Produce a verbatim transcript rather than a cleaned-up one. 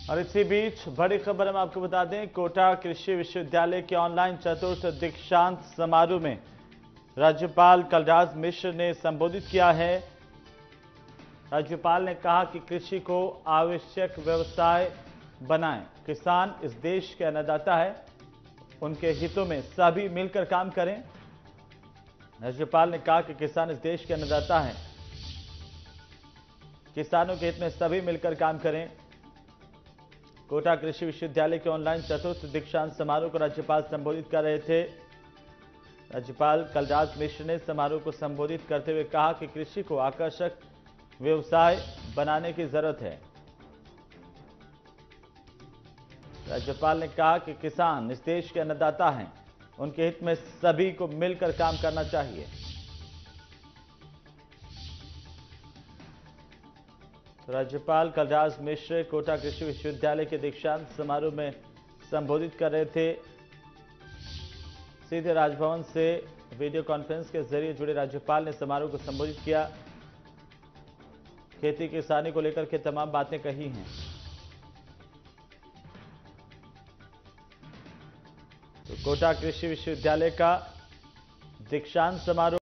और इसी बीच बड़ी खबर हम आपको बता दें, कोटा कृषि विश्वविद्यालय के ऑनलाइन चतुर्थ दीक्षांत समारोह में राज्यपाल कलराज मिश्र ने संबोधित किया है। राज्यपाल ने कहा कि कृषि को आवश्यक व्यवसाय बनाएं। किसान इस देश के अन्नदाता है, उनके हितों में सभी मिलकर काम करें। राज्यपाल ने कहा कि किसान इस देश के अन्नदाता हैं, किसानों के हित में सभी मिलकर काम करें। कोटा कृषि विश्वविद्यालय के ऑनलाइन चतुर्थ दीक्षांत समारोह को राज्यपाल संबोधित कर रहे थे। राज्यपाल कलराज मिश्र ने समारोह को संबोधित करते हुए कहा कि कृषि को आकर्षक व्यवसाय बनाने की जरूरत है। राज्यपाल ने कहा कि किसान इस देश के अन्नदाता हैं, उनके हित में सभी को मिलकर काम करना चाहिए। तो राज्यपाल कलराज मिश्र कोटा कृषि विश्वविद्यालय के दीक्षांत समारोह में संबोधित कर रहे थे। सीधे राजभवन से वीडियो कॉन्फ्रेंस के जरिए जुड़े राज्यपाल ने समारोह को संबोधित किया। खेती किसानी को लेकर के तमाम बातें कही हैं। तो कोटा कृषि विश्वविद्यालय का दीक्षांत समारोह